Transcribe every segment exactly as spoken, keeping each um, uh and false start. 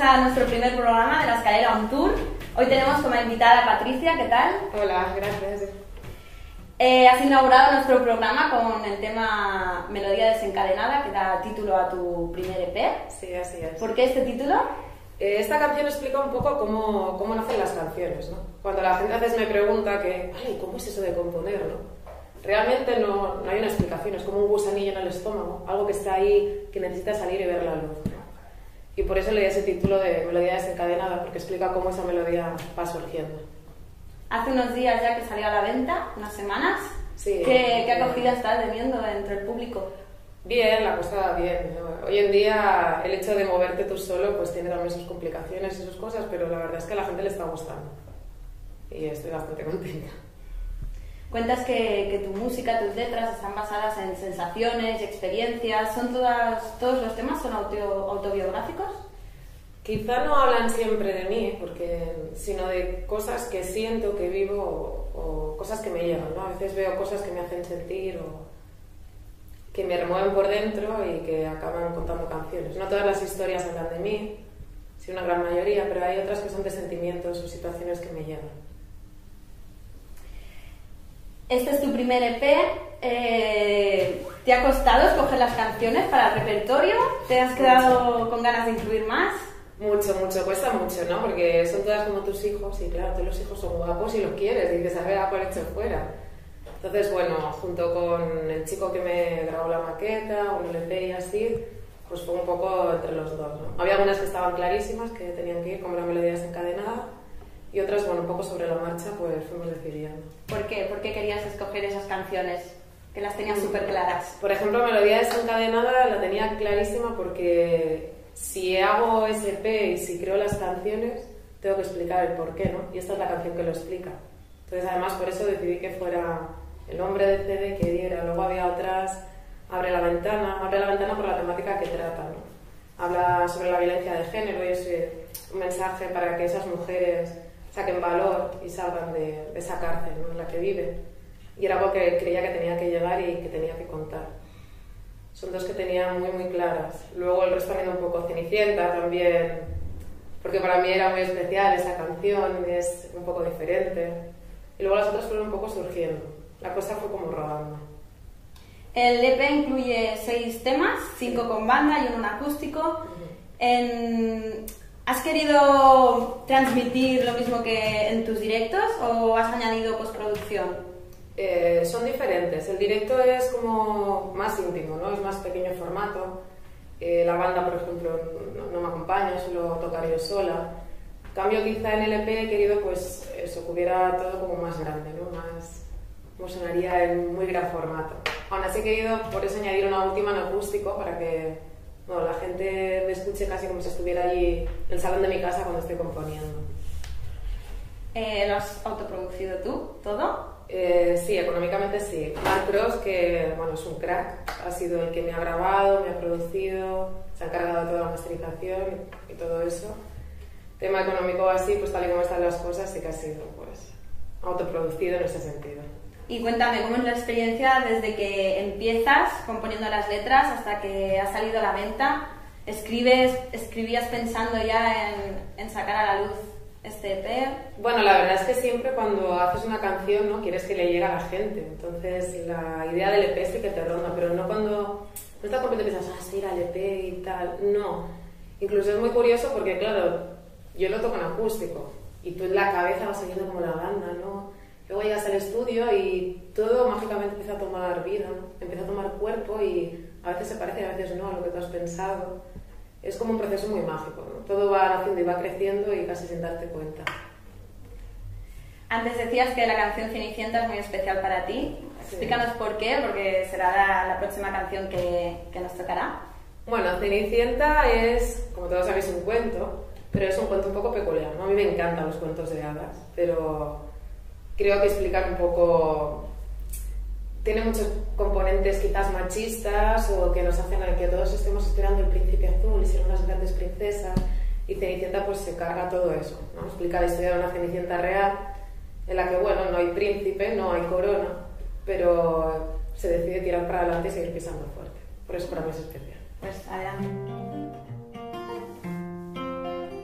a nuestro primer programa de La Escalera On Tour. Hoy tenemos como invitada a Patricia, ¿qué tal? Hola, gracias. Eh, has inaugurado nuestro programa con el tema Melodía Desencadenada, que da título a tu primer E P. Sí, así es. ¿Por qué este título? Eh, esta canción explica un poco cómo, cómo nacen las canciones, ¿no? Cuando la gente a veces me pregunta que, ay, ¿cómo es eso de componer, no? Realmente no, no hay una explicación, es como un gusanillo en el estómago, algo que está ahí, que necesita salir y ver la luz, ¿no? Y por eso le di ese título de Melodía Desencadenada, porque explica cómo esa melodía va surgiendo. Hace unos días ya que salió a la venta, unas semanas. Sí. ¿Qué, qué acogida estás teniendo entre el público? Bien, la cosa va bien. Hoy en día el hecho de moverte tú solo pues tiene también sus complicaciones y sus cosas, pero la verdad es que a la gente le está gustando y estoy bastante contenta. Cuentas que, que tu música, tus letras están basadas en sensaciones y experiencias. ¿Son todas, todos los temas son auto, autobiográficos? Quizá no hablan siempre de mí, porque, sino de cosas que siento, que vivo o, o cosas que me llegan, ¿no? A veces veo cosas que me hacen sentir o que me remueven por dentro y que acaban contando canciones. No todas las historias hablan de mí, sí una gran mayoría, pero hay otras que son de sentimientos o situaciones que me llegan. Este es tu primer E P. Eh, ¿Te ha costado escoger las canciones para el repertorio? ¿Te has quedado mucho con ganas de incluir más? Mucho, mucho, cuesta mucho, ¿no? Porque son todas como tus hijos y claro, todos los hijos son guapos y los quieres y dices, a ver, a cuál hecho fuera. Entonces, bueno, junto con el chico que me grabó la maqueta, un L P y así, pues fue un poco entre los dos, ¿no? Había algunas que estaban clarísimas, que tenían que ir, como la Melodía Desencadenada, y otras, bueno, un poco sobre la marcha, pues fuimos decidiendo. ¿Por qué? ¿Por qué querías escoger esas canciones que las tenías súper claras? Por ejemplo, Melodía Desencadenada la tenía clarísima porque si hago ese E P y si creo las canciones, tengo que explicar el por qué, ¿no? Y esta es la canción que lo explica. Entonces, además, por eso decidí que fuera el nombre del C D que diera. Luego había otras, Abre la ventana, Abre la ventana por la temática que trata, ¿no? Habla sobre la violencia de género y es un mensaje para que esas mujeres saquen valor y salgan de, de esa cárcel, ¿no? En la que viven. Y era algo que creía que tenía que llegar y que tenía que contar. Son dos que tenía muy, muy claras. Luego el resto viene un poco Cenicienta también, porque para mí era muy especial esa canción, es un poco diferente. Y luego las otras fueron un poco surgiendo. La cosa fue como rodando. El E P incluye seis temas, cinco con banda y uno en acústico. Uh-huh. en... ¿Has querido transmitir lo mismo que en tus directos o has añadido postproducción? Eh, son diferentes. El directo es como más íntimo, ¿no? Es más pequeño formato. Eh, la banda, por ejemplo, no, no me acompaña, solo tocar yo sola. En cambio, quizá en el E P he querido, pues, eso, que hubiera todo como más grande, ¿no? Más, como sonaría en muy gran formato. Aún así he querido, por eso, añadir una última en acústico para que bueno, la gente me escuche casi como si estuviera allí en el salón de mi casa cuando estoy componiendo. Eh, ¿Lo has autoproducido tú, todo? Eh, sí, económicamente sí. Mark Cross, que bueno, es un crack, ha sido el que me ha grabado, me ha producido, se ha encargado de toda la masterización y todo eso. Tema económico así, pues tal y como están las cosas, sí que ha sido pues autoproducido en ese sentido. Y cuéntame, ¿cómo es la experiencia desde que empiezas componiendo las letras hasta que ha salido a la venta? ¿Escribes, escribías pensando ya en, en sacar a la luz este E P? Bueno, la verdad es que siempre cuando haces una canción, ¿no? Quieres que le llegue a la gente. Entonces la idea del E P sí que te ronda, pero no cuando no estás completo y piensas, ah, sí, era el E P y tal. No. Incluso es muy curioso porque, claro, yo lo toco en acústico y tú en la cabeza vas oyendo como la banda, ¿no? Luego llegas al estudio y todo mágicamente empieza a tomar vida, ¿no? Empieza a tomar cuerpo y a veces se parece y a veces no a lo que tú has pensado. Es como un proceso muy mágico, ¿no? Todo va naciendo y va creciendo y casi sin darte cuenta. Antes decías que la canción Cenicienta es muy especial para ti. Sí. Explícanos por qué, porque será la, la próxima canción que, que nos tocará. Bueno, Cenicienta es, como todos sabéis, un cuento, pero es un cuento un poco peculiar, ¿no? A mí me encantan los cuentos de hadas, pero creo que explicar un poco tiene muchos componentes quizás machistas o que nos hacen a que todos estemos esperando el príncipe azul y ser unas grandes princesas, y Cenicienta pues se carga todo eso, ¿no? Explica la historia de una Cenicienta real en la que, bueno, no hay príncipe, no hay corona, pero se decide tirar para adelante y seguir pisando fuerte. Por eso para mí es especial. Pues adelante.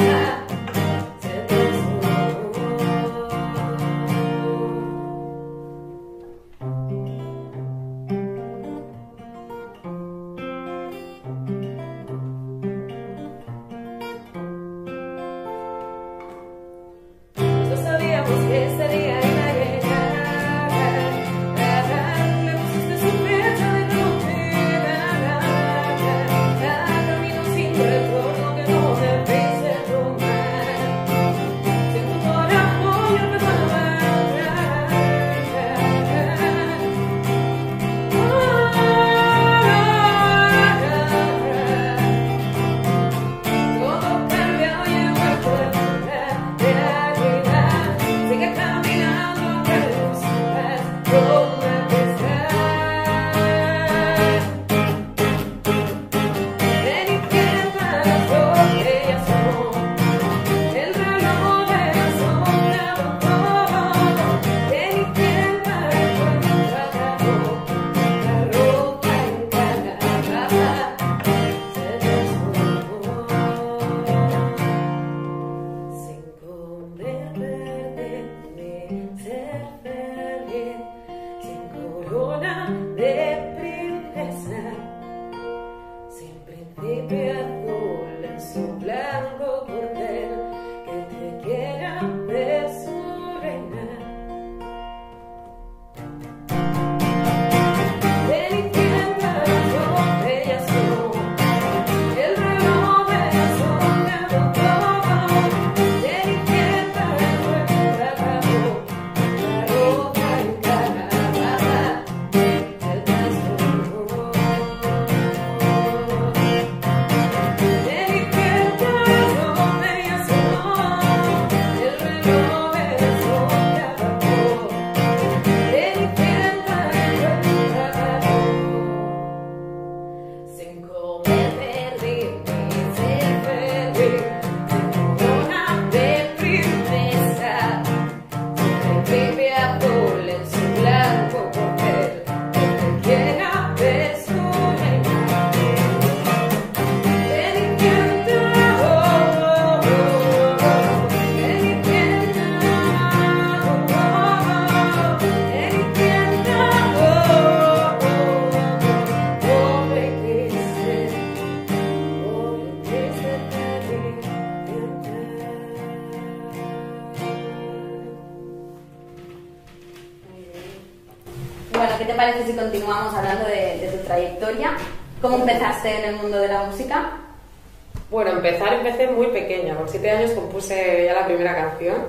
Bueno, ¿qué te parece si continuamos hablando de, de tu trayectoria? ¿Cómo empezaste en el mundo de la música? Bueno, empezar empecé muy pequeña. Con siete años compuse ya la primera canción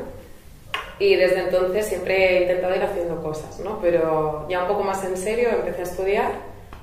y desde entonces siempre he intentado ir haciendo cosas, ¿no? Pero ya un poco más en serio empecé a estudiar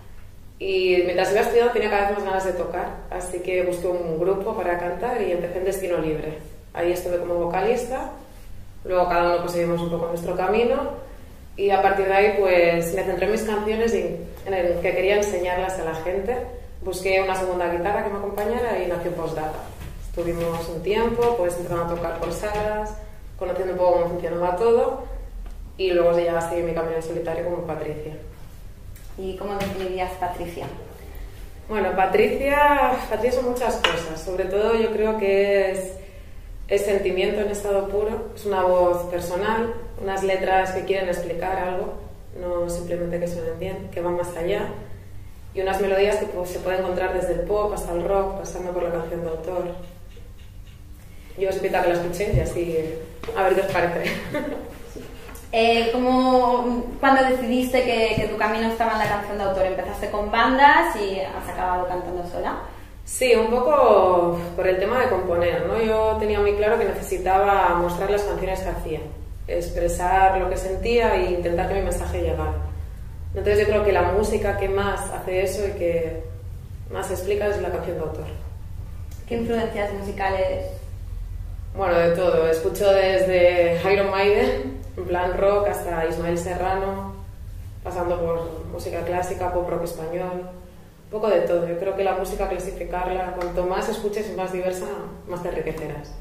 y mientras iba estudiando tenía cada vez más ganas de tocar, así que busqué un grupo para cantar y empecé en Destino Libre. Ahí estuve como vocalista, luego cada uno pues seguimos un poco nuestro camino y a partir de ahí pues me centré en mis canciones y en el que quería enseñarlas a la gente. Busqué una segunda guitarra que me acompañara y nació Postdata. Estuvimos un tiempo pues empezando a tocar por salas, conociendo un poco cómo funcionaba todo y luego ya a seguir mi camino en solitario como Patricia. ¿Y cómo definirías Patricia? Bueno, Patricia, Patricia son muchas cosas. Sobre todo yo creo que es el sentimiento en estado puro. Es una voz personal, unas letras que quieren explicar algo, no simplemente que suenen bien, que van más allá. Y unas melodías que pues, se pueden encontrar desde el pop hasta el rock, pasando por la canción de autor. Yo os invito a que la escuchéis y así a ver qué os parece. Eh, ¿cómo, ¿Cuándo decidiste que, que tu camino estaba en la canción de autor? ¿Empezaste con bandas y has acabado cantando sola? Sí, un poco por el tema de componer, ¿no? Yo tenía muy claro que necesitaba mostrar las canciones que hacía, expresar lo que sentía e intentar que mi mensaje llegara. Entonces yo creo que la música que más hace eso y que más explica es la canción de autor. ¿Qué influencias musicales? Bueno, de todo. Escucho desde Iron Maiden, en plan rock, hasta Ismael Serrano, pasando por música clásica, pop rock español, un poco de todo. Yo creo que la música, clasificarla, cuanto más escuches y más diversa, más te enriquecerás.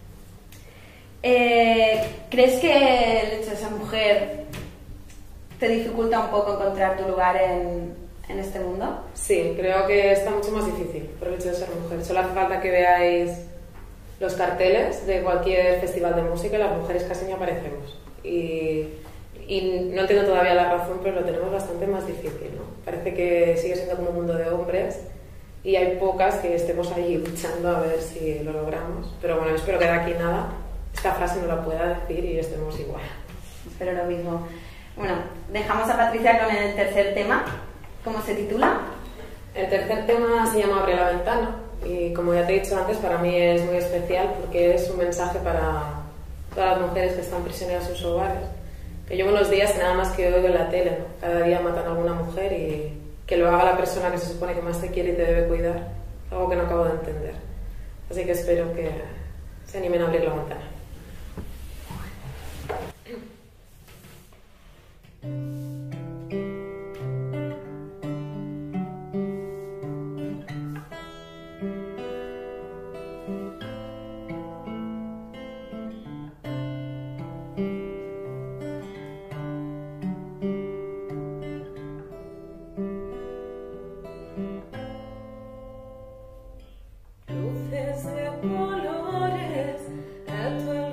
Eh, ¿Crees que el hecho de ser mujer te dificulta un poco encontrar tu lugar en, en este mundo? Sí, creo que está mucho más difícil por el hecho de ser mujer. Solo hace falta que veáis los carteles de cualquier festival de música y las mujeres casi ni aparecemos. Y, y no entiendo todavía la razón, pero lo tenemos bastante más difícil, ¿no? Parece que sigue siendo como un mundo de hombres y hay pocas que estemos ahí luchando a ver si lo logramos. Pero bueno, espero que de aquí nada esta frase no la pueda decir y estemos igual. Espero lo mismo. Bueno, dejamos a Patricia con el tercer tema. ¿Cómo se titula? El tercer tema se llama Abre la ventana y, como ya te he dicho antes, para mí es muy especial porque es un mensaje para todas las mujeres que están prisioneras en sus hogares, que llevo unos días y nada más que oigo en la tele, ¿no? Cada día matan a alguna mujer y que lo haga la persona que se supone que más te quiere y te debe cuidar, algo que no acabo de entender. Así que espero que se animen a abrir la ventana. Luces de colores a tu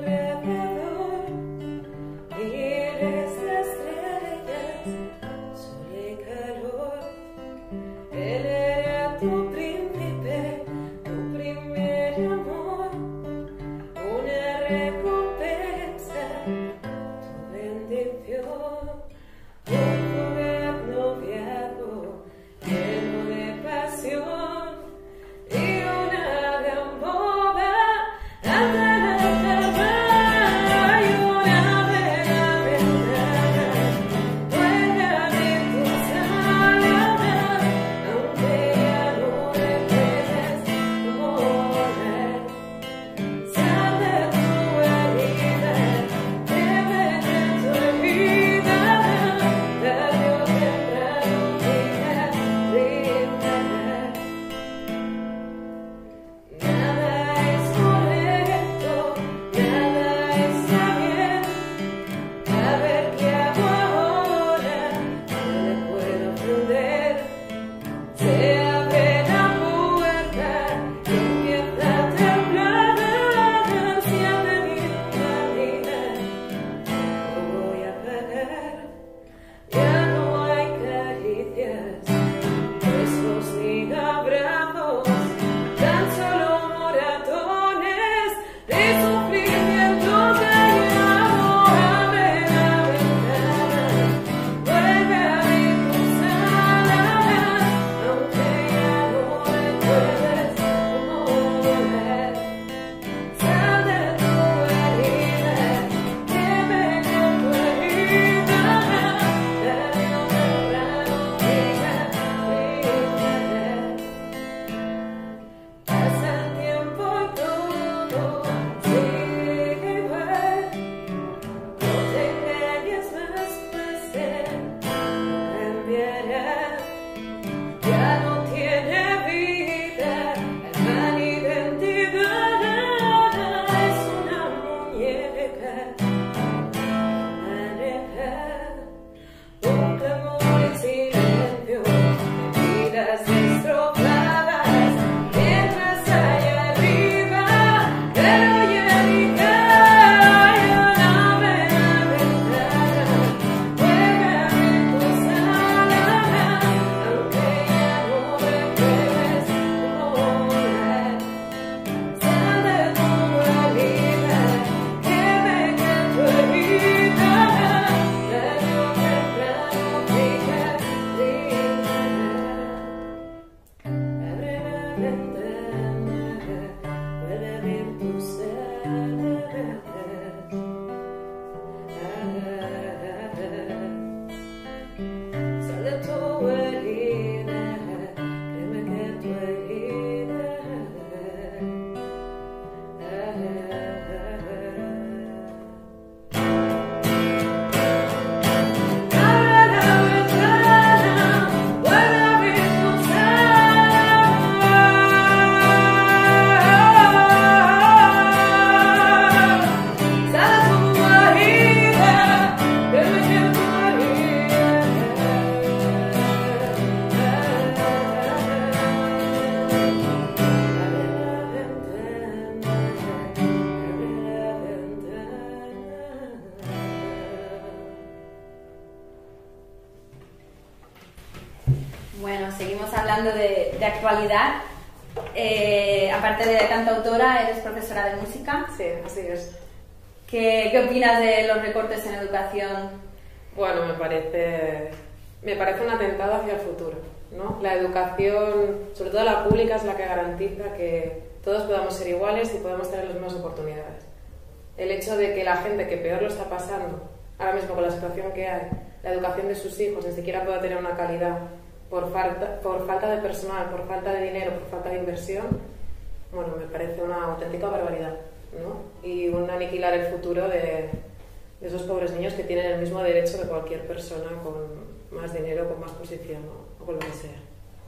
hablando de, de actualidad, eh, aparte de cantautora, eres profesora de música. Sí, así es. ¿Qué, qué opinas de los recortes en educación? Bueno, me parece, me parece un atentado hacia el futuro, ¿no? La educación, sobre todo la pública, es la que garantiza que todos podamos ser iguales y podamos tener las mismas oportunidades. El hecho de que la gente que peor lo está pasando, ahora mismo con la situación que hay, la educación de sus hijos ni siquiera pueda tener una calidad por falta, por falta de personal, por falta de dinero, por falta de inversión, bueno, me parece una auténtica barbaridad, ¿no? Y un aniquilar el futuro de, de esos pobres niños que tienen el mismo derecho que cualquier persona con más dinero, con más posición, ¿no? O con lo que sea.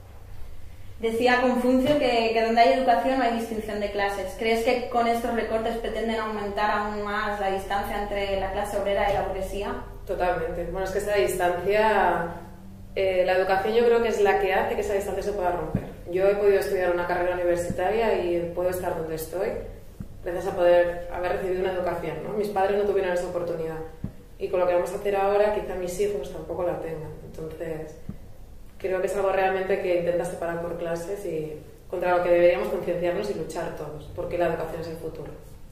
Decía Confucio que, que donde hay educación no hay distinción de clases. ¿Crees que con estos recortes pretenden aumentar aún más la distancia entre la clase obrera y la burguesía? Totalmente. Bueno, es que esa distancia, eh, la educación yo creo que es la que hace que esa distancia se pueda romper. Yo he podido estudiar una carrera universitaria y puedo estar donde estoy gracias a poder haber recibido una educación, ¿no? Mis padres no tuvieron esa oportunidad y con lo que vamos a hacer ahora quizá mis hijos tampoco la tengan. Entonces, creo que es algo realmente que intenta separar por clases y contra lo que deberíamos concienciarnos y luchar todos, porque la educación es el futuro.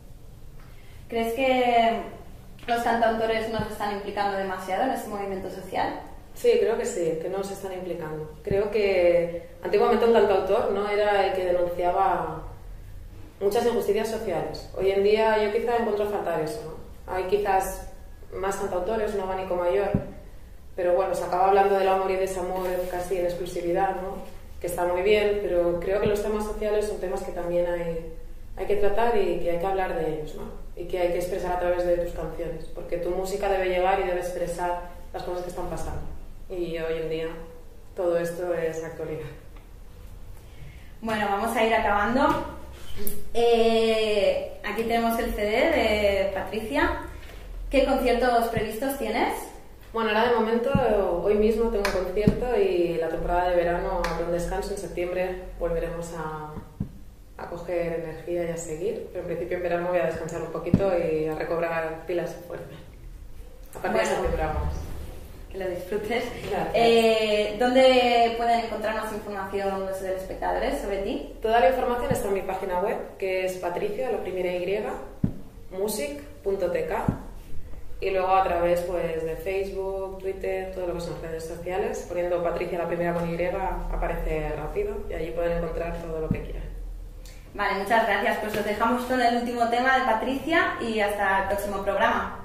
¿Crees que los cantautores no se están implicando demasiado en este movimiento social? Sí, creo que sí, que no se están implicando. Creo que antiguamente un cantautor no era el que denunciaba muchas injusticias sociales. Hoy en día yo quizá encuentro faltar eso, ¿no? Hay quizás más cantautores, un abanico mayor, pero bueno, se acaba hablando del amor y desamor casi en exclusividad, ¿no? Que está muy bien, pero creo que los temas sociales son temas que también hay, hay que tratar y que hay que hablar de ellos, ¿no? Y que hay que expresar a través de tus canciones, porque tu música debe llegar y debe expresar las cosas que están pasando. Y hoy en día todo esto es actualidad. Bueno, vamos a ir acabando. Eh, aquí tenemos el C D de Patricia. ¿Qué conciertos previstos tienes? Bueno, ahora de momento, hoy mismo tengo un concierto y la temporada de verano habrá un descanso. En septiembre volveremos a, a coger energía y a seguir, pero en principio en verano voy a descansar un poquito y a recobrar pilas y fuerza. A partir de septiembre vamos. Que lo disfrutes. Eh, ¿Dónde pueden encontrar más información los espectadores sobre ti? Toda la información está en mi página web, que es patricia, la primera Y, music punto t k. Y luego a través pues, de Facebook, Twitter, todo lo que son redes sociales, poniendo Patricia la primera con Y, aparece rápido y allí pueden encontrar todo lo que quieran. Vale, muchas gracias. Pues os dejamos con el último tema de Patricia y hasta el próximo programa.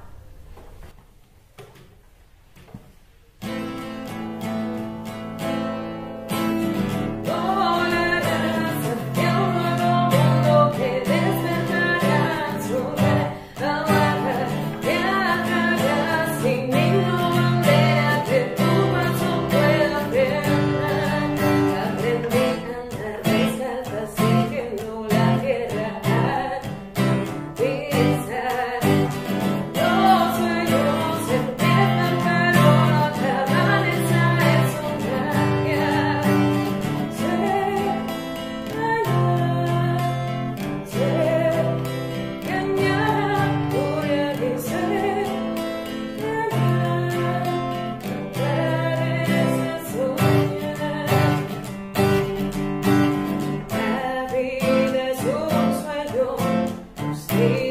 Stay